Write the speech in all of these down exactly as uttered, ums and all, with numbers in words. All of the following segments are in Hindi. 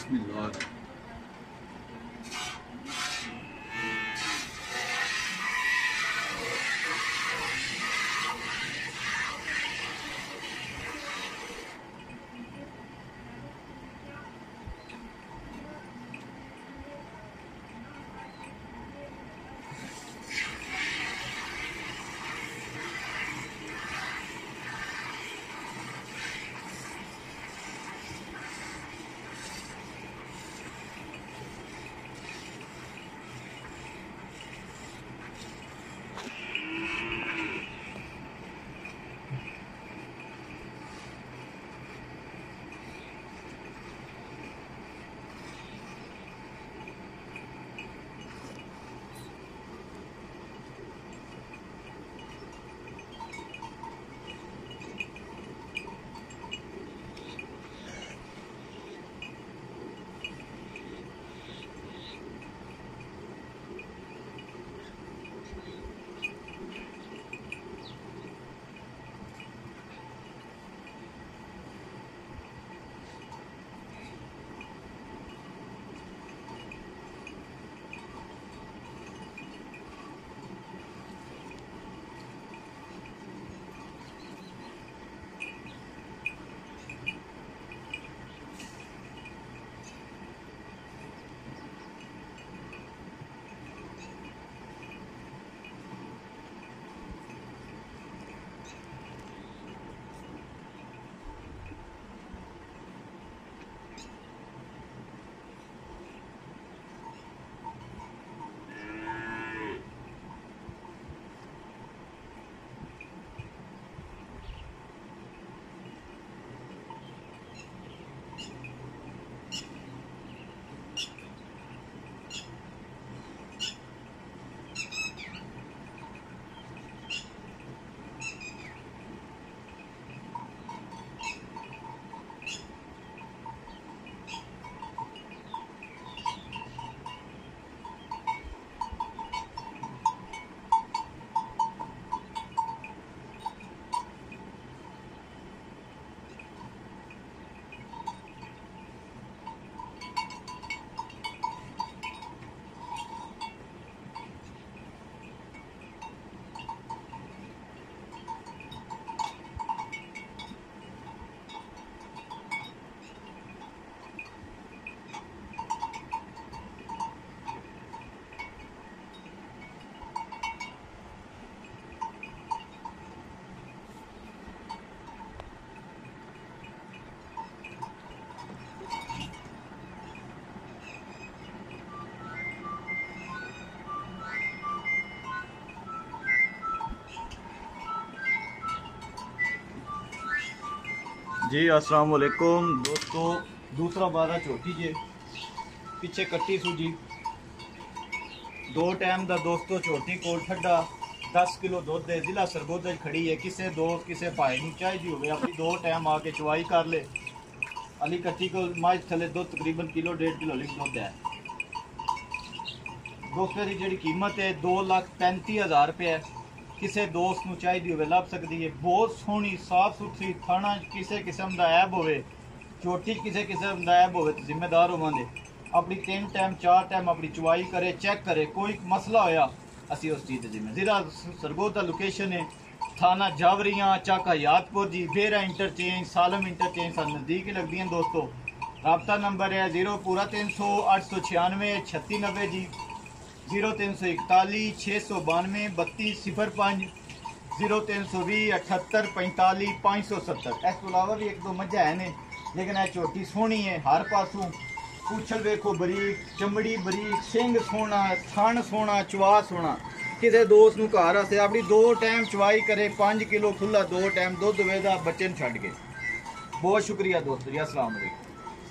बिस्मिल्लाह। जी अस्सलाम वालेकुम दोस्तों, दूसरा बारह छोटी जे पिछे कट्टी सूजी दो टाइम का दोस्तों छोटी कोल ठंडा दस किलो दुध है जिला सरगोदा खड़ी है। किसी दोस्त किसी भाई को चाहिए हो अपनी दो टाइम आके चवाई कर ले। अली कट्टी को मझ थले दुध तकरीबन किलो डेढ़ किलो लिख दुध है। दोस्तों की जी कीमत है दो लाख पैंती हज़ार रुपये है। किसी दोस्त को चाहिए हो लभ सकती है। बहुत सोहनी साफ सुथरी खाना किसी किस्म का ऐब हो चोटी किसी किस्म का ऐब हो तो जिम्मेदार होवे अपनी तीन टाइम चार टाइम अपनी चवाई करे चेक करे कोई मसला होया असी उस चीज़ जिम्मे जिला सरगोदा लोकेशन है थाना जावरियाँ चाका यादपुर जी बेरा इंटरचेंज सालम इंटरचेंज साल नज़दीक ही लगती हैं। दोस्तों रबता नंबर है जीरो पूरा तीन सौ अठ सौ छियानवे छत्ती नब्बे जी जीरो तीन सौ इकतालीस छे सौ बानवे बत्तीस सिफर पाँच जीरो तीन सौ भी अठहत्तर पैंतालीस पाँच सौ सत्तर। इस तो अलावा भी एक दो मझा है ने लेकिन यह छोटी सोहनी है हर पासों पूछल वेखो बरीक चमड़ी बरीक सिंग सोहना थन सोहना चवा सोहना। किसी दोस्त को घर आते अपनी दो टाइम चवाई करे पाँच किलो खुला दो टाइम दुध वेदा बच्चे छड़ के। बहुत शुक्रिया दोस्तों जी, अस्सलाम वालेकुम।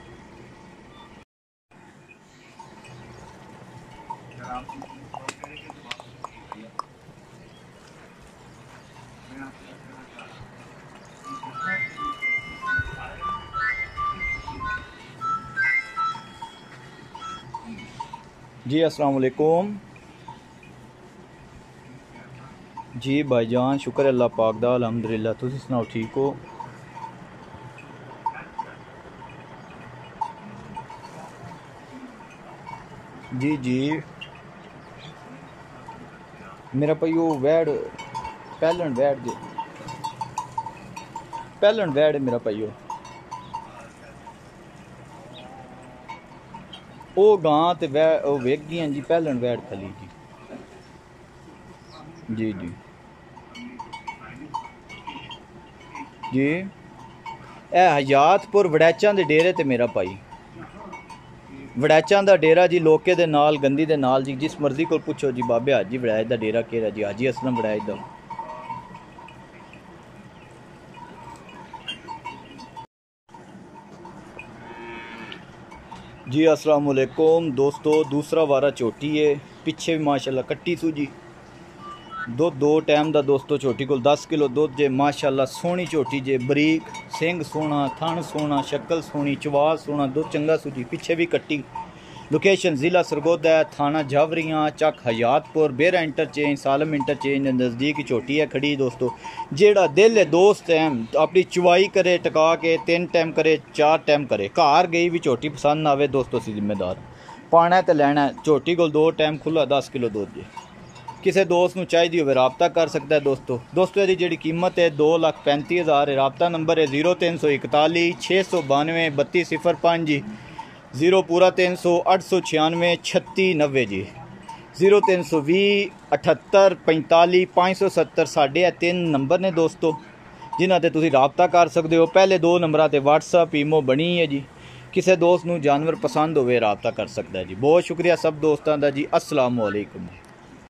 जी अस्सलाम वालेकुम जी भाईजान, शुक्र अल्लाह पाक दा अल्हम्दुलिल्लाह। तुसीं सनाओ ठीक हो? जी जी मेरा भाई वो वैड़ पैलन वैड़ जी पैलन वैड़ मेरा भाई वो गां ते वै वो वेगियां जी पैलन वैड़ खली जी जी जी जी ए हयातपुर वड़ैचां दे डेरे ते मेरा भाई वड़ैचां दा डेरा जी लोके दे नाल गंदी दे नाल जी जिस मर्जी को पुछो जी बाबे हाजी वड़ैच दा डेरा केड़ा जी हाजी असलम वड़ैच दा जी अस्सलाम वालेकुम दोस्तों दूसरा वारा झोटी है पिछे भी माशाल्लाह कट्टी सू जी दुध दो टाइम दा दोस्तों झोटी को दस किलो दुध जे माशाल्लाह सोहनी झोटी जे बरीक सिंग सोहना थन सोहना शक्ल सोहनी चवाल सोहना दुध चंगा सू जी पिछे भी कट्टी लोकेशन ज़िला सरगोदा है थाना झावरियाँ चक हयातपुर बेरा इंटरचेंज सालम इंटरचेंज नज़दीक ही झोटी है खड़ी दोस्तों जेड़ा दिल है दोस्त है अपनी चुवाई करे टका के तीन टाइम करे चार टाइम करे घर गई भी झोटी पसंद आवे दोस्तों सी जिम्मेदार पाना तो लैना है झोटी को दो टाइम खुला दस किलो दुध जे किसी दोस्त को चाहिए हो रबता कर सकता है दोस्तों दोस्तों यदि जी कीमत है दो लख पैंती हज़ार है रबता नंबर है जीरो तीन सौ इकताली छे सौ बानवे बत्ती सिफर पाँच जी जीरो पूरा तीन सौ अठ सौ छियानवे छत्ती नब्बे जी जीरो तीन सौ भी अठहत्तर पैंताली पाँच सौ सत्तर साढ़े है तीन नंबर ने दोस्तों जिन्हों से तुम रबता कर सकते हो पहले दो नंबर से व्हाट्सअप ईमो बनी है जी किसी दोस्त को जानवर पसंद हो रबता कर सकता है जी बहुत शुक्रिया सब दोस्तों का जी अस्सलाम वालेकुम।